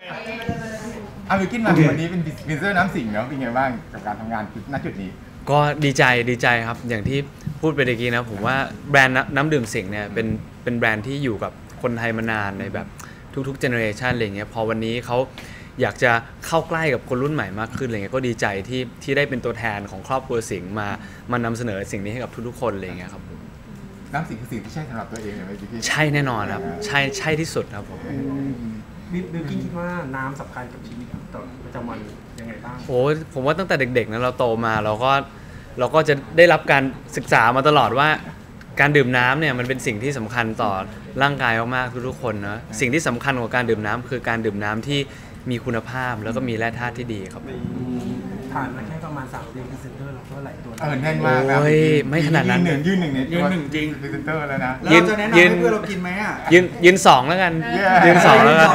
เอาบิวกินมาวันนี้เป็นพรีเซนเตอร์น้ำสิงเนาะเป็นไงบ้างกับการทำงานณจุดนี้ก็ดีใจครับอย่างที่พูดไปเมื่อกี้นะผมว่าแบรนด์น้ำดื่มสิงห์เนี่ยเป็นแบรนด์ที่อยู่กับคนไทยมานานในแบบทุกๆเจเนอเรชันอะไรเงี้ยพอวันนี้เขาอยากจะเข้าใกล้กับคนรุ่นใหม่มากขึ้นอะไรเงี้ยก็ดีใจที่ได้เป็นตัวแทนของครอบครัวสิงห์มานำเสนอสิ่งนี้ให้กับทุกๆคนอะไรเงี้ยครับผมน้ำสิงคือสิ่งที่ใช่สำหรับตัวเองเลยไหมพี่ใช่แน่นอนครับใช่ที่สุดครับผมบิวกิ้นคิดว่าน้ำสำคัญกับชีวิตประจำวันยังไงบ้างโอ้ผมว่าตั้งแต่เด็กๆนะเราโตมาเราก็จะได้รับการศึกษามาตลอดว่าการดื่มน้ำเนี่ยมันเป็นสิ่งที่สำคัญต่อร่างกายมากๆทุกๆคนนะสิ่งที่สำคัญกว่าการดื่มน้ำคือการดื่มน้ำที่มีคุณภาพแล้วก็มีแร่ธาตุที่ดีครับผ่านมาแค่ประมาณ3 เดือนพรีเซนเตอร์เราก็หลายตัวแน่นมากนะไม่ขนาดนั้นยืนหนึ่งเนี่ยยืนหนึ่งจริงพรีเซนเตอร์แล้วนะเราจะแนะนำให้เพื่อนเรากินไหมอ่ะยืน2แล้วกันยืน2แล้วกัน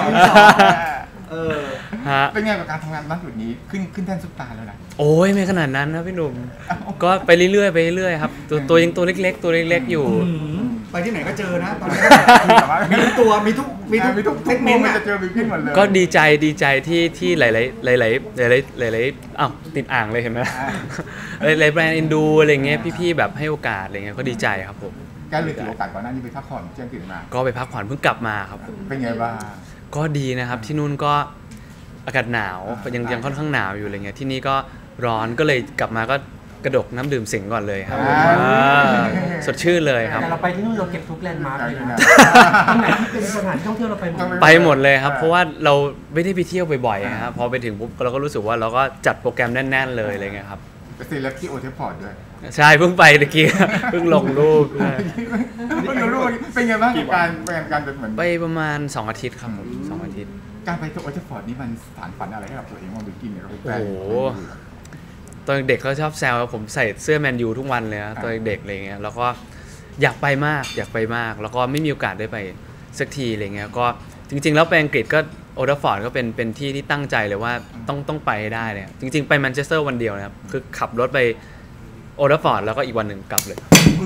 เป็นไงกับการทำงานณจุดนี้ขึ้นแท่นซุปตาร์แล้วนะโอ้ยไม่ขนาดนั้นนะพี่หนุ่มก็ไปเรื่อยๆครับตัวยังตัวเล็กๆอยู่ไปที่ไหนก็เจอนะตอนนี้มีทุกตัวมีทุกเทคนิคจะเจอบิวกิ้นหมดเลยก็ดีใจที่หลายอ้าวติดอ่างเลยเห็นไหมหลายแบรนด์อินดูอะไรเงี้ยพี่ๆแบบให้โอกาสอะไรเงี้ยก็ดีใจครับผมการเลยถือโอกาสก่อนหน้านี้ไปพักผ่อนเชียงกินมาก็ไปพักผ่อนเพิ่งกลับมาครับเป็นไงบ้างก็ดีนะครับที่นู่นก็อากาศหนาวยังค่อนข้างหนาวอยู่อะไรเงี้ยที่นี่ก็ร้อนก็เลยกลับมาก็กระดกน้ำดื่มสิงก่อนเลยครับสดชื่นเลยครับแต่เราไปที่นู่นเราเก็บทุกแลนด์มาร์คเลยนะที่ไหนที่เป็นสถานที่ท่องเที่ยวเราไปหมดเลยครับเพราะว่าเราไม่ได้ไปเที่ยวบ่อยๆครับพอไปถึงปุ๊บเราก็รู้สึกว่าเราก็จัดโปรแกรมแน่นๆเลยอะไรเงี้ยครับไปเซเลบที่โอเทปพอร์ตด้วยใช่เพิ่งไปตะกี้เพิ่งลงรูปเป็นไงบ้างการเป็นเหมือนไปประมาณ2 อาทิตย์ครับผม2 อาทิตย์การไปโอเทปพอร์ตนี่มันสานฝันอะไรให้กับตัวเองว่าบิวกิ้นเนี่ยเราไปโอ้โหตอนเด็กเขาชอบแซวว่าผมใส่เสื้อแมนยูทุกวันเลยนะตอนเด็กอะไรเงี้ยแล้วก็อยากไปมากแล้วก็ไม่มีโอกาสได้ไปสักทีอะไรเงี้ยก็จริงๆแล้วไปอังกฤษก็โอเทปพอร์ตก็เป็นที่ที่ตั้งใจเลยว่าต้องไปให้ได้เลยจริงๆไปแมนเชสเตอร์วันเดียวนะครับคือขับรถไปโอเทปพอร์ตแล้วก็อีกวันหนึ่งกลับเลย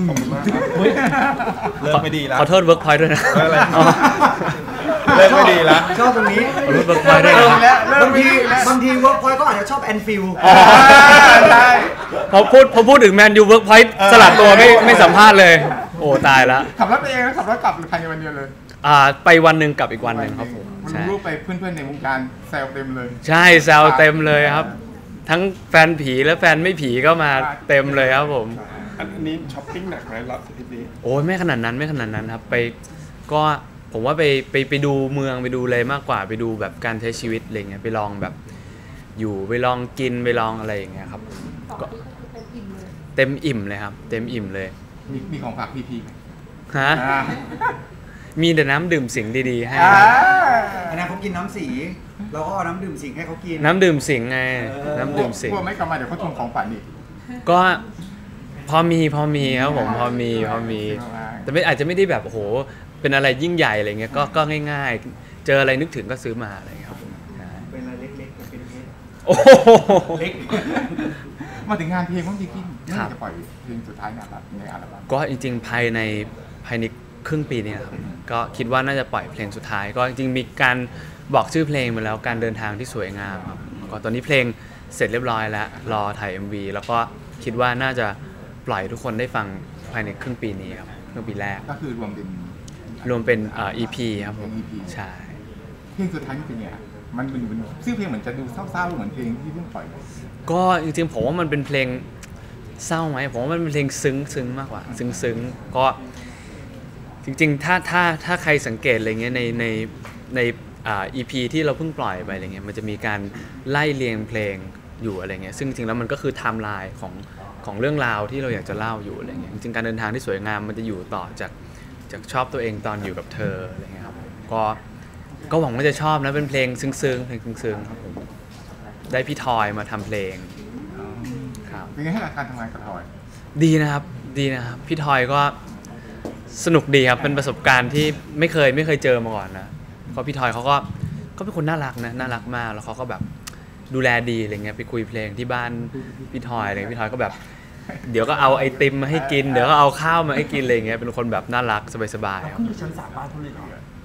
เลิกไม่ดีแล้วขอโทษเวิร์กพอยต์ด้วยนะเลิกไม่ดีแล้วชอบตรงนี้เวิร์กพอยต์ด้วยบางทีเวิร์กพอยต์ก็อาจจะชอบแอนฟิลด์ใช่พอพูดถึงแมนยูเวิร์กพอยต์สลัดตัวไม่สัมภาษณ์เลยโอ้ตายแล้วขับรถไปเองขับรถกลับภายในวันเดียวเลยไปวันหนึ่งกลับอีกวันหนึ่งครับผมมันรูปไปเพื่อนๆในวงการแซวเต็มเลยใช่แซวเต็มเลยครับทั้งแฟนผีและแฟนไม่ผีก็มาเต็มเลยครับผมอันนี้ช้อปปิ้งหนักไหมรับทริปนี้โอ้ยไม่ขนาดนั้นครับไปก็ผมว่าไปดูเมืองไปดูอะไรมากกว่าไปดูแบบการใช้ชีวิตอะไรเงี้ยไปลองแบบอยู่ไปลองกินไปลองอะไรอย่างเงี้ยครับก็เต็มอิ่มเลยครับเต็มอิ่มเลยมีของฝากพี่ไหมฮะมีแต่น้ำดื่มสิงดีๆให้อันนี้เขากินน้ำสีเราก็เอาน้ำดื่มสิงให้เขากินน้ำดื่มสิงไงน้ำดื่มสิงพวกไม่กลับมาเดี๋ยวเขาทวงของฝันอีกก็พอมีครับผมพอมีแต่ไม่อาจจะไม่ได้แบบโอ้โหเป็นอะไรยิ่งใหญ่อะไรเงี้ยก็ง่ายๆเจออะไรนึกถึงก็ซื้อมาอะไรเงี้ยครับเป็นอะไรเล็กๆเป็นเพชรโอ้เล็กมาถึงงานเพลงบ้างพี่กิ้งน่าจะปล่อยเพลงสุดท้ายในอัลบั้มก็จริงๆภายในครึ่งปีนี้ครับก็คิดว่าน่าจะปล่อยเพลงสุดท้ายก็จริงๆมีการบอกชื่อเพลงมาแล้วการเดินทางที่สวยงามครับก็ตอนนี้เพลงเสร็จเรียบร้อยแล้วรอถ่าย MV แล้วก็คิดว่าน่าจะปล่อยทุกคนได้ฟังภายในครึ่งปีนี้ครับครึ่งปีแรกก็คือรวมเป็นEP ครับผมใช่เพลงสุดท้ายนี่เป็นไงมันเป็นชื่อเพลงเหมือนจะดูเศร้าๆเหมือนเพลงที่เพิ่งปล่อยก็จริงๆผมว่ามันเป็นเพลงเศร้าไหมผมว่ามันเป็นเพลงซึ้งมากกว่าซึ้งก็จริงๆถ้าใครสังเกตอะไรเงี้ยในEP ที่เราเพิ่งปล่อยไปอะไรเงี้ยมันจะมีการไล่เรียงเพลงอยู่อะไรเงี้ยซึ่งจริงๆแล้วมันก็คือไทม์ไลน์ของเรื่องราวที่เราอยากจะเล่าอยู่อะไรเงี้ยจริงๆการเดินทางที่สวยงามมันจะอยู่ต่อจากชอบตัวเองตอนอยู่กับเธออะไรเงี้ยครับก็หวังว่าจะชอบนะเป็นเพลงซึ้งๆเพลงซึ้งๆครับผมได้พี่ทอยมาทำเพลงครับเป็นไงให้การทำงานกับทอยดีนะครับพี่ทอยก็สนุกดีครับเป็นประสบการณ์ที่ไม่เคยเจอมาก่อนนะเพราะพี่ทอยเขาก็เป็นคนน่ารักนะน่ารักมากแล้วเขาก็แบบดูแลดีอะไรเงี้ยไปคุยเพลงที่บ้านพี่ทอยอะไรพี่ทอยก็แบบเดี๋ยวก็เอาไอติมมาให้กินเดี๋ยวก็เอาข้าวมาให้กินอะไรเงี้ยเป็นคนแบบน่ารักสบายๆขึ้นไปชั้น3บ้านเขาเลยเหรอ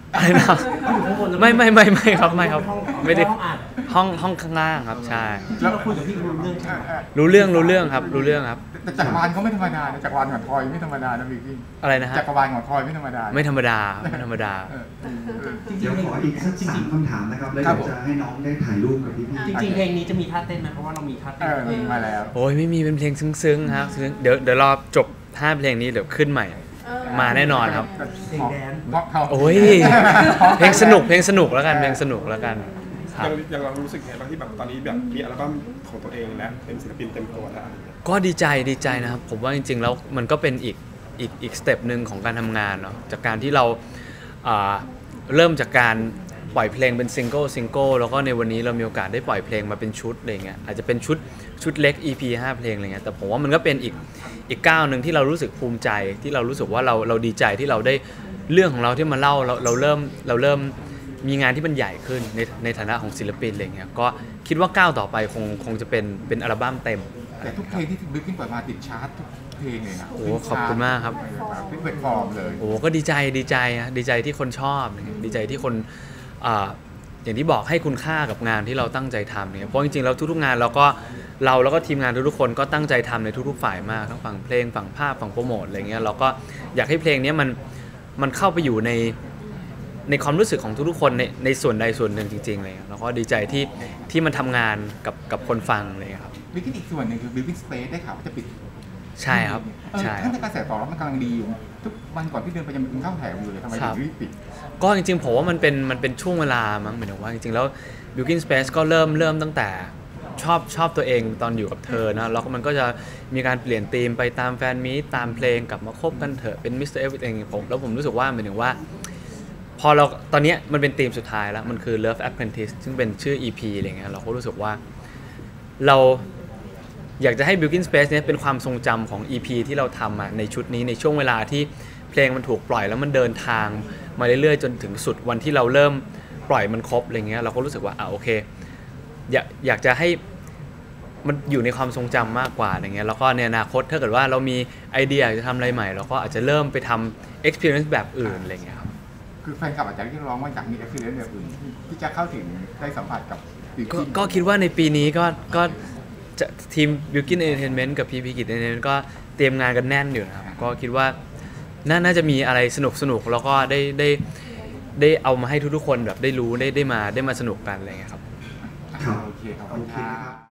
อะไรนะอยู่ข้างบนแล้วไม่ครับไม่ครับไม่ได้ห้องอัดห้องข้างล่างครับใช่แล้วเราคุยกับพี่รู้เรื่องใช่ไหมรู้เรื่องครับรู้เรื่องครับแต่จักรวาลเขาไม่ธรรมดานะจักรวาลของทอยไม่ธรรมดานะบิ๊กอะไรนะฮะจักรวาลของทอยไม่ธรรมดาไม่ธรรมดาไม่ธรรมดาเออเดี๋ยวขออีกสัก3คำถามนะครับแล้วครัเดี๋บยวจะให้น้องได้ถ่ายรูปกับพี่จริงๆเพลงนี้จะมีท่าเต้นไหมเพราะว่าเรามีท่าเอเต้นอมาแล้วโอ้ยไม่มีเป็นเพลงซึ้งๆครับซึ้งเดี๋ยวรอจบ5เพลงนี้เดี๋ยวขึ้นใหม่ มาแน่นอนครับเพลงแดนซ์โอ้ยเพลงสนุกแล้วกันเพลงสนุกแล้วกันครับยังเรารู้สึกไงบ้างที่แบบตอนนี้แบบมีอัลบั้มของตัวเองแล้วเป็นศิลปินเต็มตัวแล้วอะไรอย่างเงี้ยก็ดีใจนะครับผมว่าจริงๆแล้วมันก็เป็นอีกสเต็ปหนึ่งของการทำงานเนาะจากการที่เราเริ่มจากการปล่อยเพลงเป็นซิงเกิลแล้วก็ในวันนี้เรามีโอกาสได้ปล่อยเพลงมาเป็นชุดอะไรเงี้ยอาจจะเป็นชุดเล็ก EP 5 เพลงอะไรเงี้ยแต่ผมว่ามันก็เป็นอีกก้าวหนึ่งที่เรารู้สึกภูมิใจที่เรารู้สึกว่าเราดีใจที่เราได้เรื่องของเราที่มาเล่าเราเริ่มมีงานที่มันใหญ่ขึ้นในฐานะของศิลปินอะไรเงี้ยก็คิดว่าก้าวต่อไปคงจะเป็นอัลบั้มเต็มแต่ทุกเพลงที่บิ๊กเปิดมาติดชาร์ตทุกเพลงเลยนะโอ้ขอบคุณมากครับทุกแพลตฟอร์มเลยโอ้ก็ดีใจที่คนชอบดีใจที่คนอย่างที่บอกให้คุณค่ากับงานที่เราตั้งใจทำเนี่ยเพราะจริงๆแล้วทุกๆงานแล้วก็ทีมงานทุกๆคนก็ตั้งใจทำในทุกๆฝ่ายมากทั้งฝั่งเพลงฝั่งภาพฝั่งโปรโมทอะไรเงี้ยเราก็อยากให้เพลงนี้มันเข้าไปอยู่ในความรู้สึกของทุกๆคนในส่วนใดส่วนหนึ่งจริงๆเลยแล้วก็ดีใจที่มันทำงานกับคนฟังเลยครับบิ๊กอีกส่วนหนึ่งคือบิ๊กสเปซได้ข่าวว่าจะปิดใช่ครับใช่คท่ารับนกระแสตอบรับมันกำลังดีอยู่ทุกวันก่อนที่เดินไปยังมีเข้าแถวอยู่เลยทำไมถึงรีบปิดก็จริงๆผมว่ามันเป็นช่วงเวลามั้งหมายถึงว่าจริงๆแล้ว Building Space ก็เริ่มตั้งแต่ชอบตัวเองตอนอยู่กับเธอนะแล้วมันก็จะมีการเปลี่ยนธีมไปตามแฟนมีตตามเพลงกลับมาคบกันเถอะเป็น Mr. Everything ผมรู้สึกว่าหมายถึงว่าพอเราตอนนี้มันเป็นธีมสุดท้ายแล้วมันคือ Love Apprentice ซึ่งเป็นชื่อ EP อะไรเงี้ยเราก็รู้สึกว่าเราอยากจะให้ Building Space เนี่ยเป็นความทรงจำของ EP ที่เราทำมาในชุดนี้ในช่วงเวลาที่เพลงมันถูกปล่อยแล้วมันเดินทางมาเรื่อยๆจนถึงสุดวันที่เราเริ่มปล่อยมันครบอะไรเงี้ยเราก็รู้สึกว่าโอเคอยากจะให้มันอยู่ในความทรงจำมากกว่าอย่างเงี้ยแล้วก็ในอนาคตถ้าเกิดว่าเรามีไอเดียอยากจะทำอะไรใหม่เราก็อาจจะเริ่มไปทำ experience แบบอื่นอะไรเงี้ยครับคือแฟนคลับอาจจะเรียกร้องว่าอยากมีเอ็กซ์เพรียนซ์แบบอื่นที่จะเข้าถึงได้สัมผัสกับสิ่งที่ก็คิดว่าในปีนี้ก็จะทีม Building Entertainment กับ PP กิจ Entertainment ก็เตรียมงานกันแน่นอยู่นะครับก็คิดว่าน่าจะมีอะไรสนุกแล้วก็ได้เอามาให้ทุกๆคนแบบได้รู้ได้มาสนุกกันอะไรเงี้ยครับโอเคขอบคุณครับ